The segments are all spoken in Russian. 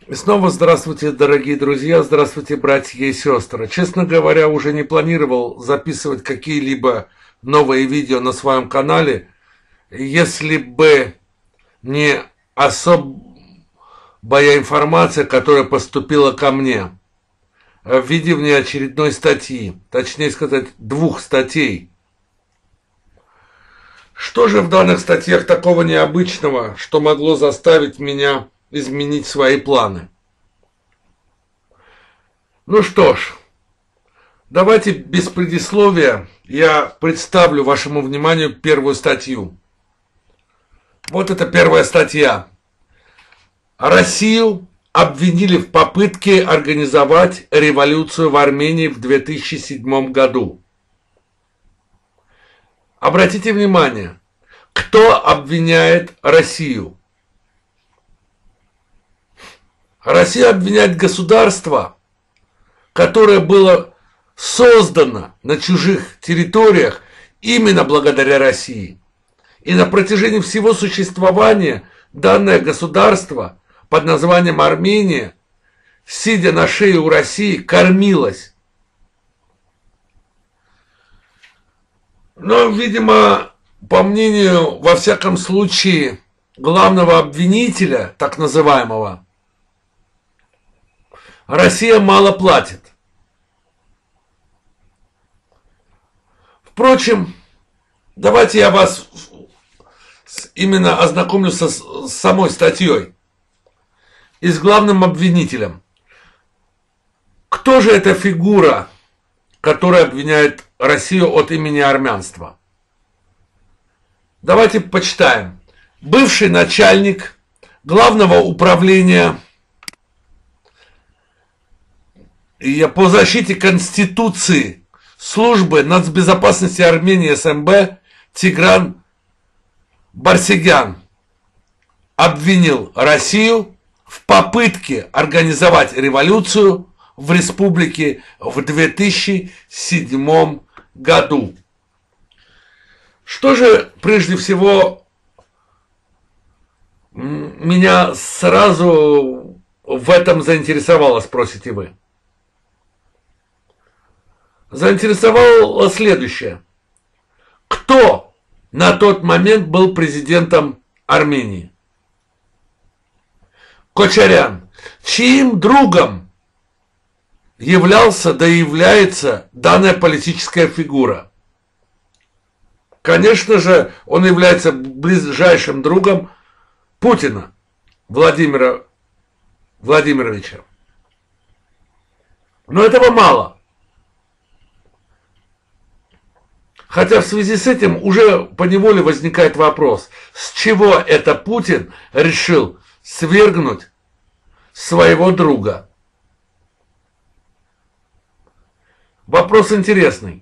И снова здравствуйте, дорогие друзья, здравствуйте, братья и сестры. Честно говоря, уже не планировал записывать какие-либо новые видео на своем канале, если бы не особая информация, которая поступила ко мне в виде внеочередной статьи, точнее сказать, двух статей. Что же в данных статьях такого необычного, что могло заставить меня изменить свои планы? Ну что ж, давайте без предисловия я представлю вашему вниманию первую статью. Вот это первая статья. Россию обвинили в попытке организовать революцию в Армении в 2007 году. Обратите внимание, кто обвиняет Россию? Россия обвиняет государство, которое было создано на чужих территориях именно благодаря России. И на протяжении всего существования данное государство под названием Армения, сидя на шее у России, кормилось. Но, видимо, по мнению, во всяком случае, главного обвинителя, так называемого, Россия мало платит. Впрочем, давайте я вас именно ознакомлю с самой статьей и с главным обвинителем. Кто же эта фигура, которая обвиняет Россию от имени армянства? Давайте почитаем. Бывший начальник Главного управления по защите Конституции службы нацбезопасности Армении СМБ Тигран Барсегян обвинил Россию в попытке организовать революцию в республике в 2007 году. Что же прежде всего меня сразу в этом заинтересовало, спросите вы? Заинтересовало следующее. Кто на тот момент был президентом Армении? Кочарян. Чьим другом являлся, да и является данная политическая фигура? Конечно же, он является ближайшим другом Путина Владимира Владимировича. Но этого мало. Хотя в связи с этим уже поневоле возникает вопрос, с чего это Путин решил свергнуть своего друга? Вопрос интересный.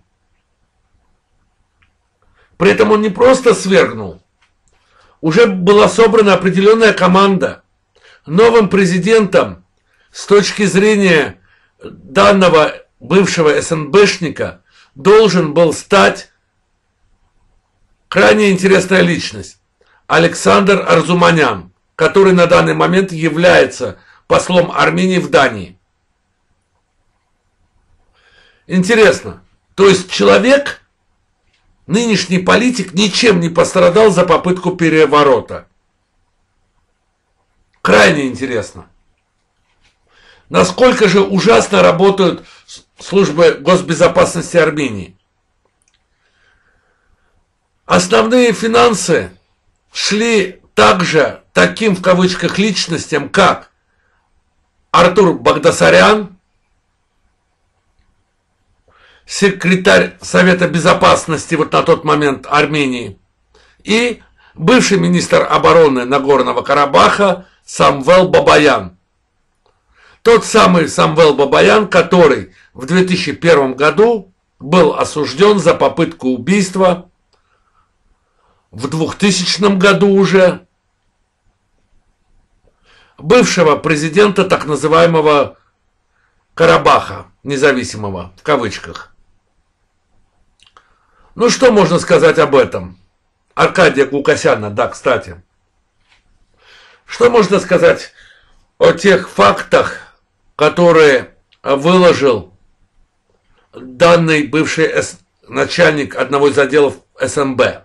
При этом он не просто свергнул. Уже была собрана определенная команда. Новым президентом с точки зрения данного бывшего СНБшника должен был стать крайне интересная личность. Александр Арзуманян, который на данный момент является послом Армении в Дании. Интересно. То есть человек, нынешний политик, ничем не пострадал за попытку переворота. Крайне интересно. Насколько же ужасно работают службы госбезопасности Армении. Основные финансы шли также таким в кавычках личностям, как Артур Багдасарян, секретарь Совета Безопасности вот на тот момент Армении, и бывший министр обороны Нагорного Карабаха Самвел Бабаян. Тот самый Самвел Бабаян, который в 2001 году был осужден за попытку убийства, в 2000 году уже бывшего президента так называемого Карабаха, независимого, в кавычках. Ну, что можно сказать об этом? Аркадия Гукасяна, да, кстати. Что можно сказать о тех фактах, которые выложил данный бывший начальник одного из отделов СМБ.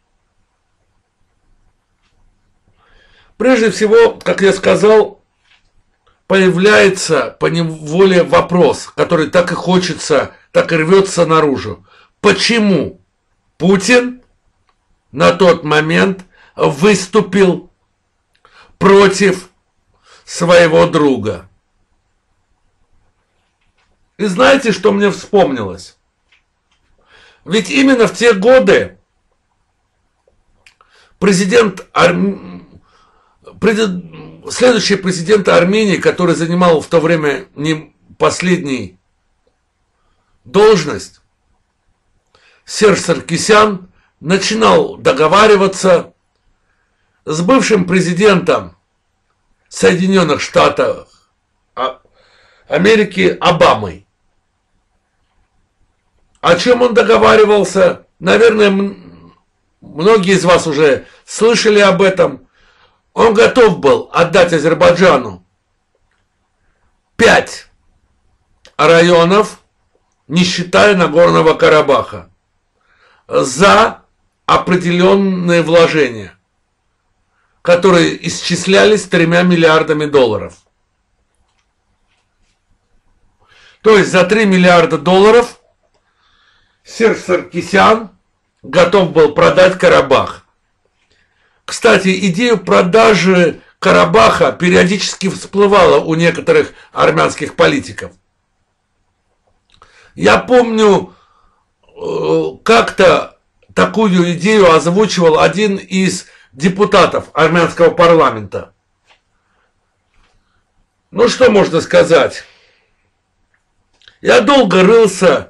Прежде всего, как я сказал, появляется поневоле вопрос, который так и хочется, так и рвется наружу. Почему Путин на тот момент выступил против своего друга? И знаете, что мне вспомнилось? Ведь именно в те годы следующий президент Армении, который занимал в то время не последнюю должность, Серж Саркисян, начинал договариваться с бывшим президентом Соединенных Штатов Америки Обамой. О чем он договаривался? Наверное, многие из вас уже слышали об этом. Он готов был отдать Азербайджану 5 районов, не считая Нагорного Карабаха, за определенные вложения, которые исчислялись 3 миллиардами долларов. То есть за 3 миллиарда долларов Серж Саркисян готов был продать Карабах. Кстати, идея продажи Карабаха периодически всплывала у некоторых армянских политиков. Я помню, как-то такую идею озвучивал один из депутатов армянского парламента. Ну, что можно сказать? Я долго рылся,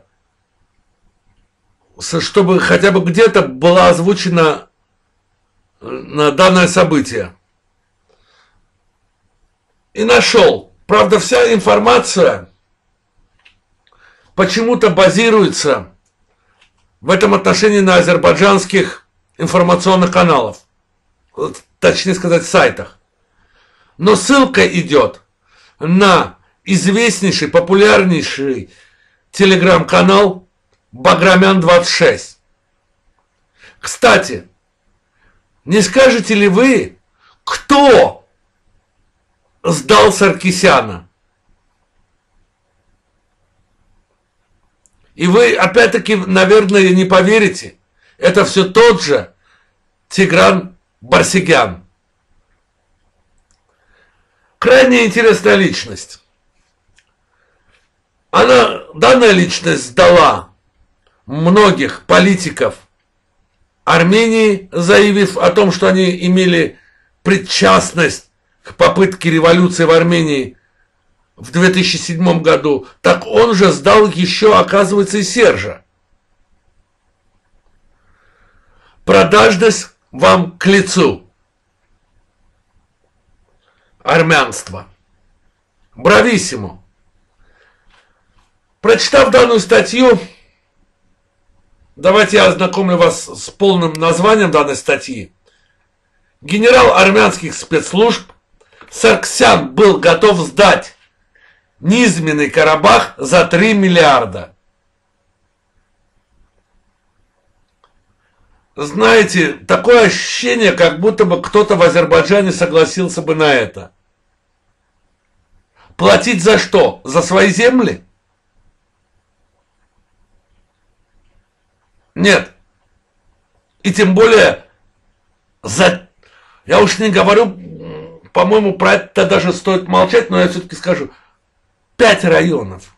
чтобы хотя бы где-то была озвучена на данное событие. И нашел. Правда, вся информация почему-то базируется в этом отношении на азербайджанских информационных каналах. Точнее сказать, сайтах. Но ссылка идет на известнейший, популярнейший телеграм-канал Баграмян 26. Кстати, не скажете ли вы, кто сдал Саркисяна? И вы, опять-таки, наверное, не поверите, это все тот же Тигран Барсигян. Крайне интересная личность. Данная личность сдала многих политиков Армении, заявив о том, что они имели причастность к попытке революции в Армении в 2007 году, так он же сдал еще, оказывается, и Сержа. Продажность вам к лицу. Армянство. Брависсимо. Прочитав данную статью, давайте я ознакомлю вас с полным названием данной статьи. Генерал армянских спецслужб Саркисян был готов сдать низменный Карабах за 3 миллиарда. Знаете, такое ощущение, как будто бы кто-то в Азербайджане согласился бы на это. Платить за что? За свои земли? Нет. И тем более, я уж не говорю, по-моему, про это даже стоит молчать, но я все-таки скажу, 5 районов.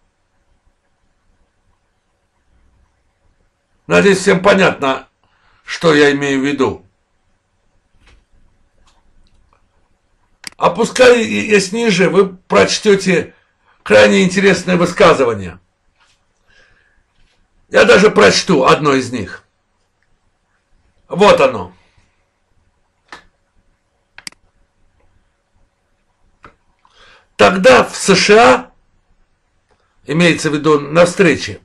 Надеюсь, всем понятно, что я имею в виду. Опускаясь ниже, вы прочтете крайне интересное высказывание. Я даже прочту одно из них. Вот оно. Тогда в США, имеется в виду на встрече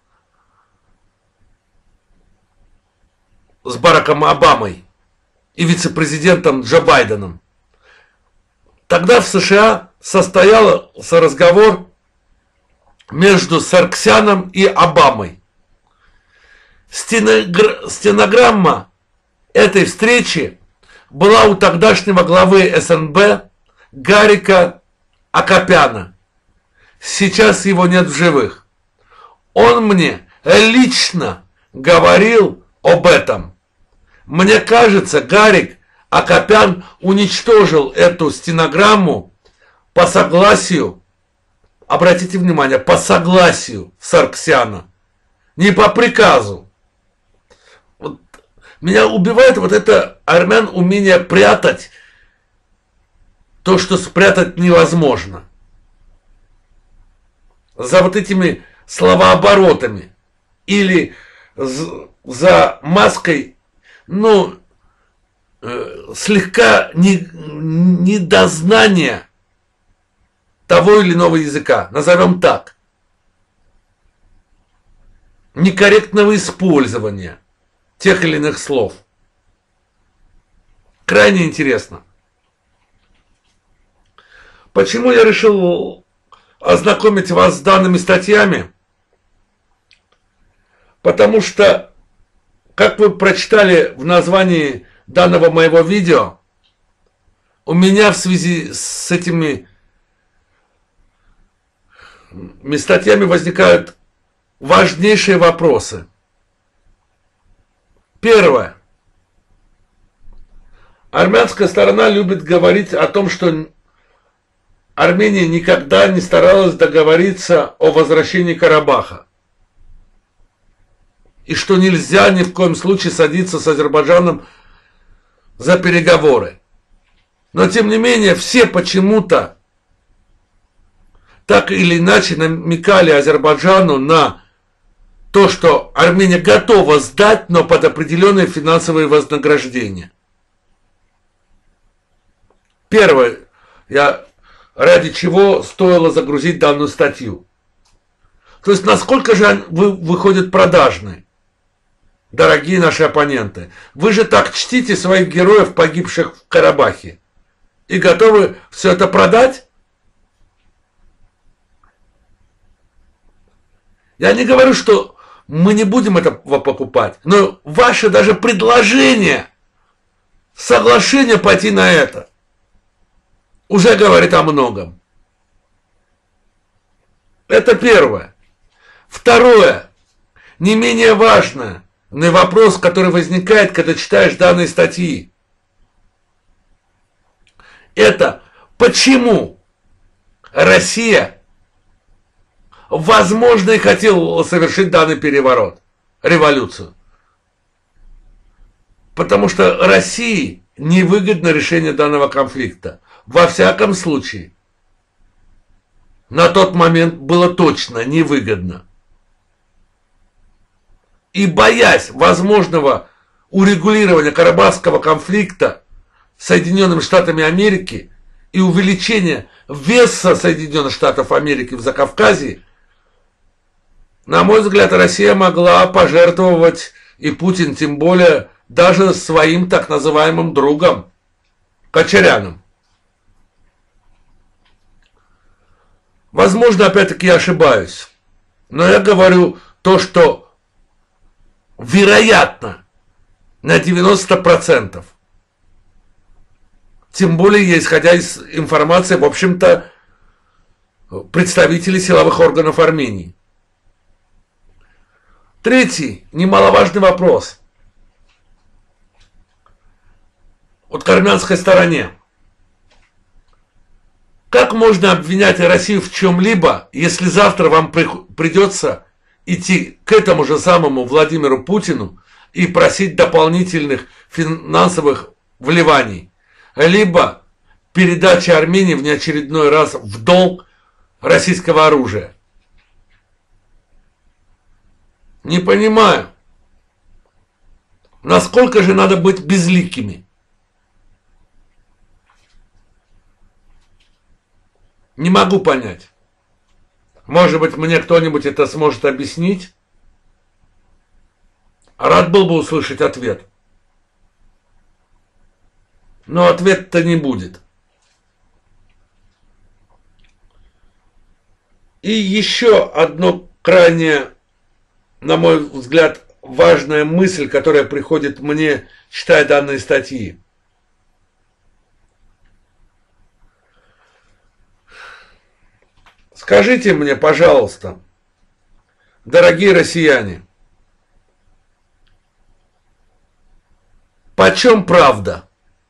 с Бараком Обамой и вице-президентом Джо Байденом, тогда в США состоялся разговор между Сарксяном и Обамой. Стенограмма этой встречи была у тогдашнего главы СНБ Гарика Акопяна. Сейчас его нет в живых. Он мне лично говорил об этом. Мне кажется, Гарик Акопян уничтожил эту стенограмму по согласию, обратите внимание, по согласию Сарксяна, не по приказу. Вот меня убивает вот это армян умение прятать то, что спрятать невозможно. За вот этими словооборотами или за маской, ну, слегка недознания того или иного языка, назовем так, некорректного использования тех или иных слов. Крайне интересно. Почему я решил ознакомить вас с данными статьями? Потому что, как вы прочитали в названии данного моего видео, у меня в связи с этими статьями возникают важнейшие вопросы. Первое. Армянская сторона любит говорить о том, что Армения никогда не старалась договориться о возвращении Карабаха. И что нельзя ни в коем случае садиться с Азербайджаном за переговоры. Но тем не менее все почему-то так или иначе намекали Азербайджану на то, что Армения готова сдать, но под определенные финансовые вознаграждения. Первое, ради чего стоило загрузить данную статью. То есть, насколько же вы выходят продажные, дорогие наши оппоненты. Вы же так чтите своих героев, погибших в Карабахе, и готовы все это продать? Я не говорю, что мы не будем этого покупать, но ваше даже предложение, соглашение пойти на это, уже говорит о многом. Это первое. Второе, не менее важное, вопрос, который возникает, когда читаешь данные статьи. Это почему Россия, возможно, и хотела совершить данный переворот, революцию. Потому что России невыгодно решение данного конфликта. Во всяком случае, на тот момент было точно невыгодно. И боясь возможного урегулирования карабахского конфликта Соединенными Штатами Америки и увеличения веса Соединенных Штатов Америки в Закавказье, на мой взгляд, Россия могла пожертвовать, и Путин тем более, даже своим так называемым другом Кочаряном. Возможно, опять-таки я ошибаюсь, но я говорю то, что вероятно на 90%. Тем более, исходя из информации, в общем-то, представителей силовых органов Армении. Третий, немаловажный вопрос. Вот к армянской стороне. Как можно обвинять Россию в чем-либо, если завтра вам придется идти к этому же самому Владимиру Путину и просить дополнительных финансовых вливаний, либо передачи Армении в неочередной раз в долг российского оружия? Не понимаю, насколько же надо быть безликими. Не могу понять. Может быть, мне кто-нибудь это сможет объяснить? Рад был бы услышать ответ. Но ответа-то не будет. И еще одно крайне, на мой взгляд, важная мысль, которая приходит мне, читая данные статьи. Скажите мне, пожалуйста, дорогие россияне, почем правда?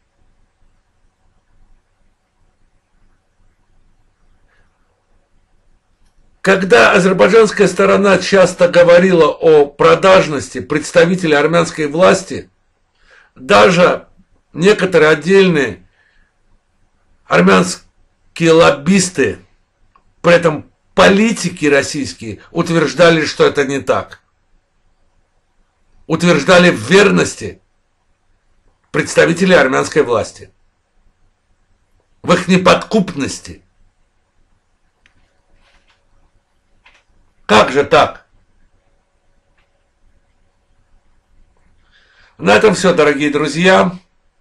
Когда азербайджанская сторона часто говорила о продажности представителей армянской власти, даже некоторые отдельные армянские лоббисты, при этом политики российские, утверждали, что это не так. Утверждали в верности представителей армянской власти, в их неподкупности. Как же так? На этом все, дорогие друзья.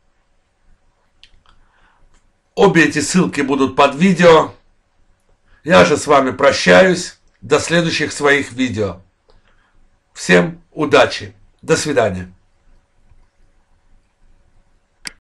Обе эти ссылки будут под видео. Я же с вами прощаюсь. До следующих своих видео. Всем удачи. До свидания.